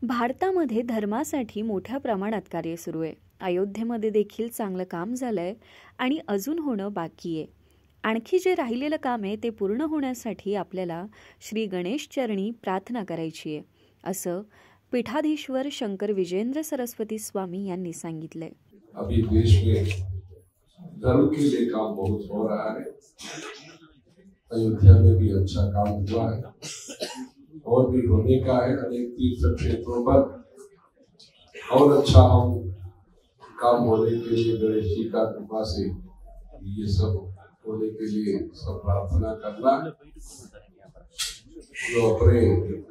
भारतामध्ये धर्मासाठी मोठ्या प्रमाणात कार्य सुरू आहे. अयोध्येमध्ये देखील चांगलं काम झालंय आणि अजून होणं बाकी आहे. आणखी जे राहिलेलं काम आहे ते पूर्ण होण्यासाठी आपल्याला श्री गणेश चरणी प्रार्थना करायची आहे, असं पीठाधीश्वर शंकर विजेंद्र सरस्वती स्वामी यांनी सांगितलंय. अभी देश में धर्म के लिए काम बहुत हो रहा है। अयोध्या में भी अच्छा काम हुआ है और भी होने का है। अनेक तीर्थ क्षेत्रों पर और अच्छा हम काम होने के लिए गणेश जी का कृपा से ये सब होने के लिए सब प्रार्थना करना। जो अपने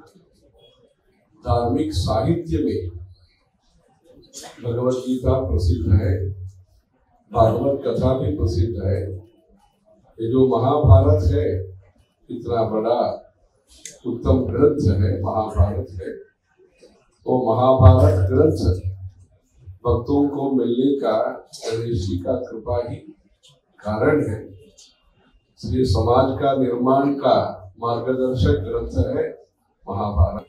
धार्मिक साहित्य में भगवत गीता प्रसिद्ध है, भागवत कथा भी प्रसिद्ध है। ये जो महाभारत है, इतना बड़ा उत्तम ग्रंथ है, महाभारत है। तो महाभारत ग्रंथ भक्तों को मिलने का गणेश जी का कृपा ही कारण है। इसलिए समाज का निर्माण का मार्गदर्शक ग्रंथ है महाभारत।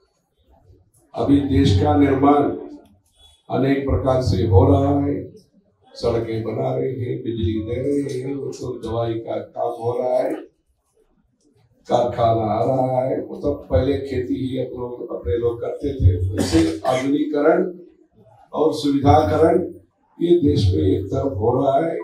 अभी देश का निर्माण अनेक प्रकार से हो रहा है। सड़कें बना रहे हैं, बिजली दे रहे हैं, तो दवाई का काम हो रहा है, कारखाना आ रहा है। मतलब पहले खेती ही अपने लोग करते थे। इससे आधुनिकीकरण और सुविधाकरण ये देश में एक तरफ हो रहा है।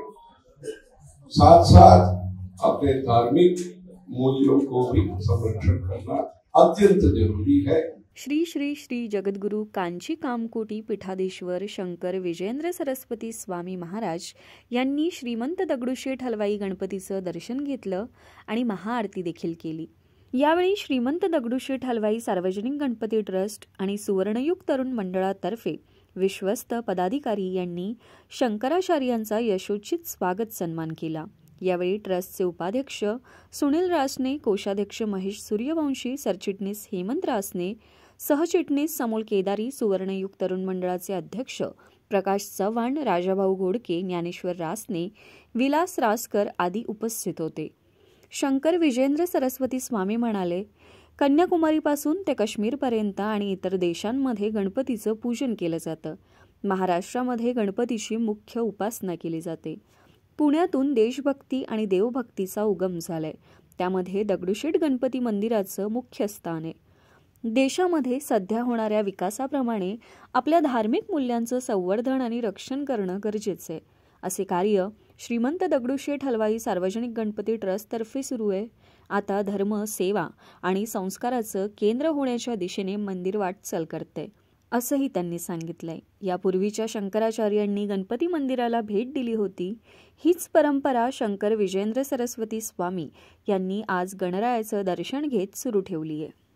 साथ साथ अपने धार्मिक मूल्यों को भी संरक्षण करना अत्यंत जरूरी है। श्री श्री श्री जगद्गुरु कांची कामकोटी पीठाधीश्वर शंकर विजेंद्र सरस्वती स्वामी महाराज यांनी श्रीमंत दगडूशेठ हलवाई गणपतीचं दर्शन घेतलं आणि महाआरती देखील केली। यावेळी श्रीमंत दगडूशेठ हलवाई सार्वजनिक गणपती ट्रस्ट आणि सुवर्णयुग तरुण मंडळातर्फे विश्वस्त पदाधिकारी यांनी शंकराचार्यांचा यशोचित स्वागत सन्मान केला। यावेळी ट्रस्टचे उपाध्यक्ष सुनील रासने, कोषाध्यक्ष महेश सूर्यवंशी, सरचिटणीस हेमंत रासने, सहचिटणीस समोल केदारी, सुवर्णयुग तरुण मंडळाचे अध्यक्ष प्रकाश चव्हाण, राजाभाऊ घोडके, ज्ञानेश्वर रासने, विलास रासकर आदी उपस्थित होते। शंकर विजेंद्र सरस्वती स्वामी म्हणाले, कन्याकुमारीपासून ते काश्मीरपर्यंत आणि इतर देशांमध्ये गणपतीचं पूजन केलं जातं। महाराष्ट्रामध्ये गणपतीची मुख्य उपासना केली जाते। पुण्यातून देशभक्ती आणि देवभक्तीचा उगम झालाय, त्यामध्ये दगडूशेठ गणपती मंदिराचं मुख्य स्थान आहे। देशामध्ये सध्या होणाऱ्या विकासाप्रमाणे आपल्या धार्मिक मूल्यांचं संवर्धन आणि रक्षण करणं गरजेचं आहे, असे कार्य श्रीमंत दगडूशेठ हलवाई सार्वजनिक गणपती ट्रस्टतर्फे सुरू आहे। आता धर्म, सेवा आणि संस्काराचं केंद्र होण्याच्या दिशेने मंदिर वाटचाल करते, असंही त्यांनी सांगितलंय। यापूर्वीच्या शंकराचार्यांनी गणपती मंदिराला भेट दिली होती। हीच परंपरा शंकर विजेंद्र सरस्वती स्वामी यांनी आज गणरायाचं दर्शन घेत सुरू ठेवली आहे।